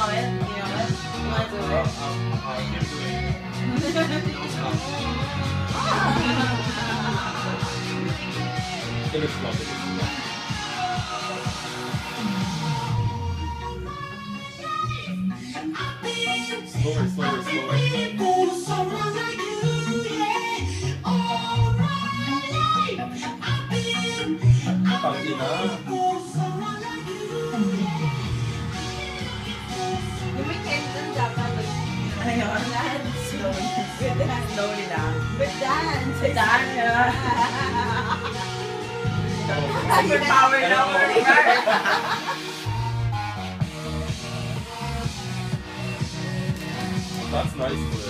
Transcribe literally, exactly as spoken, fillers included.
know it? You know it? You want to do it? I can do it. It is slow. It is slow. Slower, slower, slower. Pangina. Yung weekend dun dapat ayun, dance. Slowly. With dance. Slowly lang. With dance. With dance. Superpower na ako. That's nice.